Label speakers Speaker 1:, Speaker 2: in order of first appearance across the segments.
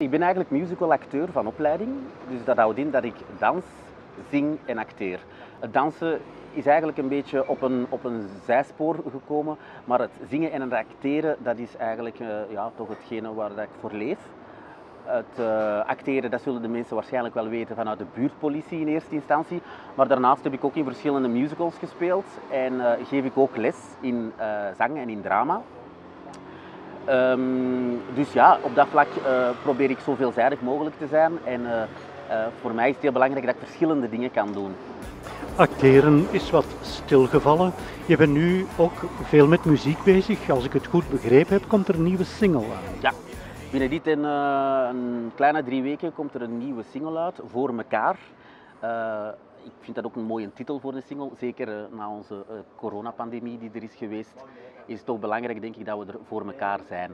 Speaker 1: Ik ben eigenlijk musicalacteur van opleiding, dus dat houdt in dat ik dans, zing en acteer. Het dansen is eigenlijk een beetje op een zijspoor gekomen, maar het zingen en het acteren, dat is eigenlijk ja, toch hetgene waar dat ik voor leef. Het acteren, dat zullen de mensen waarschijnlijk wel weten vanuit de buurtpolitie in eerste instantie, maar daarnaast heb ik ook in verschillende musicals gespeeld en geef ik ook les in zang en in drama. Dus ja, op dat vlak probeer ik zo veelzijdig mogelijk te zijn en voor mij is het heel belangrijk dat ik verschillende dingen kan doen.
Speaker 2: Acteren is wat stilgevallen. Je bent nu ook veel met muziek bezig. Als ik het goed begrepen heb, komt er een nieuwe single aan.
Speaker 1: Ja, binnen dit en een kleine 3 weken komt er een nieuwe single uit, Voor Mekaar. Ik vind dat ook een mooie titel voor de single, zeker na onze coronapandemie die er is geweest, is het toch belangrijk denk ik dat we er voor elkaar zijn.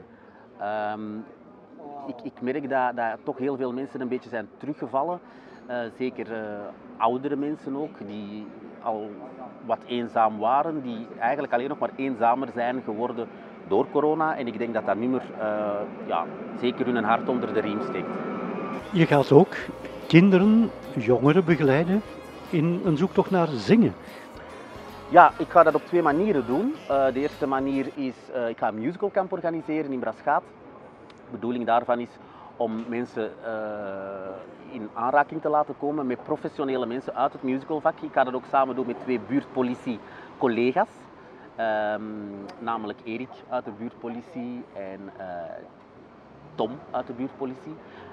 Speaker 1: Ik merk dat toch heel veel mensen een beetje zijn teruggevallen, zeker oudere mensen ook, die al wat eenzaam waren, die eigenlijk alleen nog maar eenzamer zijn geworden door corona en ik denk dat dat nu meer ja, zeker hun hart onder de riem steekt.
Speaker 2: Je gaat ook kinderen, jongeren begeleiden in een zoektocht naar zingen.
Speaker 1: Ja, ik ga dat op 2 manieren doen. De eerste manier is, ik ga een musicalkamp organiseren in Braschaat. De bedoeling daarvan is om mensen in aanraking te laten komen met professionele mensen uit het musicalvak. Ik ga dat ook samen doen met 2 buurtpolitie-collega's. Namelijk Erik uit de buurtpolitie en Tom uit de buurtpolitie.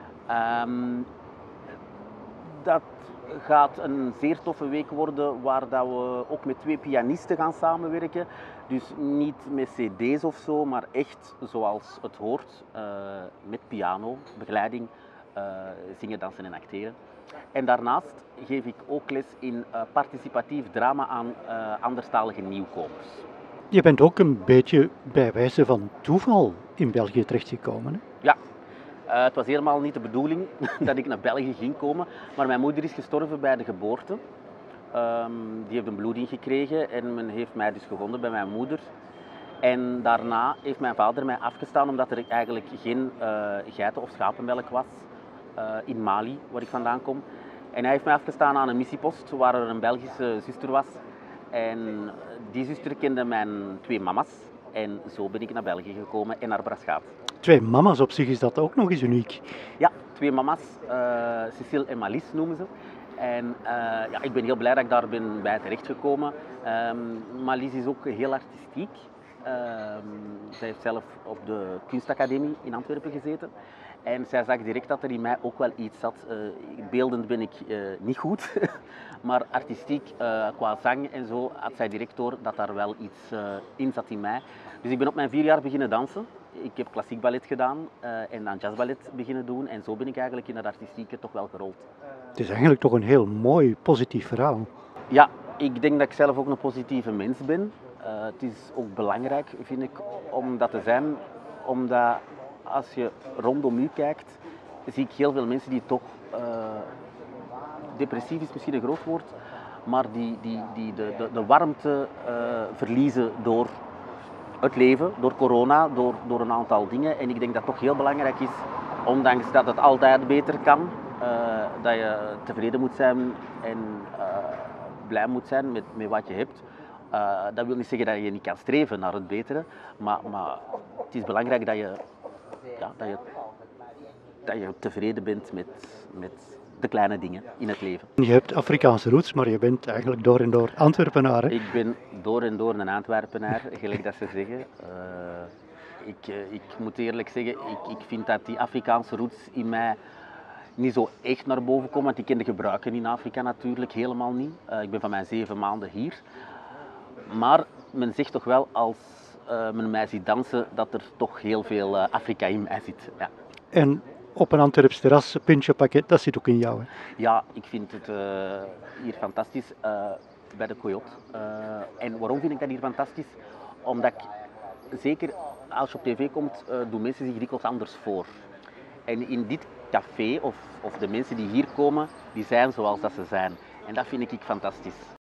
Speaker 1: Dat gaat een zeer toffe week worden waar dat we ook met 2 pianisten gaan samenwerken. Dus niet met cd's of zo, maar echt zoals het hoort, met piano, begeleiding, zingen, dansen en acteren. En daarnaast geef ik ook les in participatief drama aan anderstalige nieuwkomers.
Speaker 2: Je bent ook een beetje bij wijze van toeval in België terechtgekomen, hè?
Speaker 1: Ja. Het was helemaal niet de bedoeling dat ik naar België ging komen, maar mijn moeder is gestorven bij de geboorte. Die heeft een bloeding gekregen en men heeft mij dus gevonden bij mijn moeder. En daarna heeft mijn vader mij afgestaan omdat er eigenlijk geen geiten- of schapenmelk was in Mali, waar ik vandaan kom. En hij heeft mij afgestaan aan een missiepost waar er een Belgische zuster was. En die zuster kende mijn 2 mama's en zo ben ik naar België gekomen en naar Braschaat.
Speaker 2: 2 mama's op zich is dat ook nog eens uniek.
Speaker 1: Ja, 2 mama's, Cecile en Malice noemen ze. En ja, ik ben heel blij dat ik daar ben bij terechtgekomen. Malice is ook heel artistiek. Zij heeft zelf op de kunstacademie in Antwerpen gezeten. En zij zag direct dat er in mij ook wel iets zat. Beeldend ben ik niet goed, maar artistiek qua zang en zo had zij direct door dat daar wel iets in zat in mij. Dus ik ben op mijn 4 jaar beginnen dansen. Ik heb klassiek ballet gedaan en dan jazzballet beginnen doen en zo ben ik eigenlijk in het artistieke toch wel gerold.
Speaker 2: Het is eigenlijk toch een heel mooi, positief verhaal.
Speaker 1: Ja, ik denk dat ik zelf ook een positieve mens ben. Het is ook belangrijk, vind ik, om dat te zijn, omdat als je rondom u kijkt, zie ik heel veel mensen die toch, depressief is misschien een groot woord, maar die de warmte verliezen door het leven, door corona, door een aantal dingen. En ik denk dat het toch heel belangrijk is, ondanks dat het altijd beter kan, dat je tevreden moet zijn en blij moet zijn met wat je hebt. Dat wil niet zeggen dat je niet kan streven naar het betere, maar het is belangrijk dat je tevreden bent met de kleine dingen in het leven.
Speaker 2: Je hebt Afrikaanse roots, maar je bent eigenlijk door en door Antwerpenaar, hè?
Speaker 1: Ik ben door en door een Antwerpenaar, gelijk dat ze zeggen. Ik moet eerlijk zeggen, ik vind dat die Afrikaanse roots in mij niet zo echt naar boven komen, want ik ken de gebruiken in Afrika natuurlijk helemaal niet. Ik ben van mijn 7 maanden hier. Maar men zegt toch wel als men mij ziet dansen dat er toch heel veel Afrika in mij zit. Ja.
Speaker 2: En op een Antwerps terras, pintje pakket, dat zit ook in jou, hè?
Speaker 1: Ja, ik vind het hier fantastisch bij de Coyote. En waarom vind ik dat hier fantastisch? Omdat ik, zeker als je op tv komt, doen mensen zich dikwijls anders voor. En in dit café, of de mensen die hier komen, die zijn zoals dat ze zijn. En dat vind ik fantastisch.